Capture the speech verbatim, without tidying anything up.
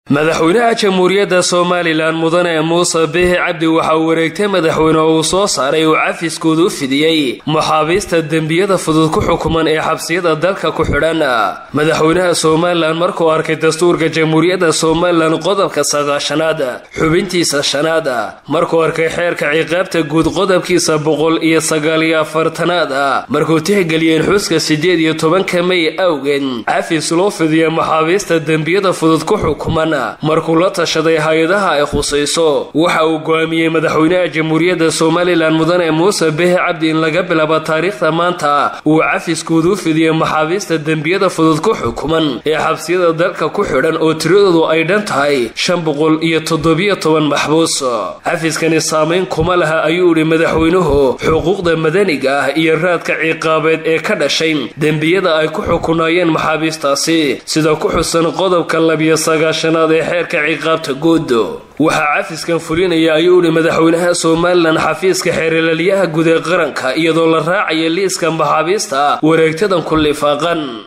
madaxweynaha jamhuuriyadda Soomaaliland mudane Muuse Bihi Cabdi waxa uu wareegtay madaxweyne uu soo saaray oo cafiskooda u fidiyay maxaabiista dambiyada fudud ku xukuman ee xabsiyada dalka ku xidhan. madaxweynaha Soomaaliland markuu arkay dastuurka jamhuuriyadda Soomaaliland qodobka sagaashanaad xubintiisa shanaad markuu arkay xeerka ciqaabta guud qodobkiisa boqol iyo sagaal iyo afartanaad markuu tixgeliyay xuska sideed iyo tobanka May awgeed cafis loo fidiyay maxaabiista dambiyada fudud ku xukuman markuu la tashaday hay'adaha ay khusayso waxa uu go'aamiyay madaxweynaha jamhuuriyadda Soomaaliland mudane Muuse Bihi Cabdi in laga bilaabo taariikhda maanta uu cafiskooda u fidiyay maxaabiista dambiyada fudud ku xukuman ee xabsiyada dalka ku xidhan oo tiradoodu ay dhan tahay shan boqol iyo toddoba iyo toban maxbuus. cafiskani saameyn kuma laha ayuu yiri madaxweynuhu xuquuqda madaniga ah iyo raadka ciqaabeed ee ka dhashay dambiyada ay ku xukunaayeen maxaabiistaasi sida ku xusan qodobka laba iyo sagaashan ee xeerka ciqaabta guud. waxa cafiskan fulinaya ayuu yiri madaxweynaha Soomaaliland xafiiska xeeralaliyaha guud ee qaranka iyadoo la raacayo liiska maxaabiista wareegtadan ku lifaaqan.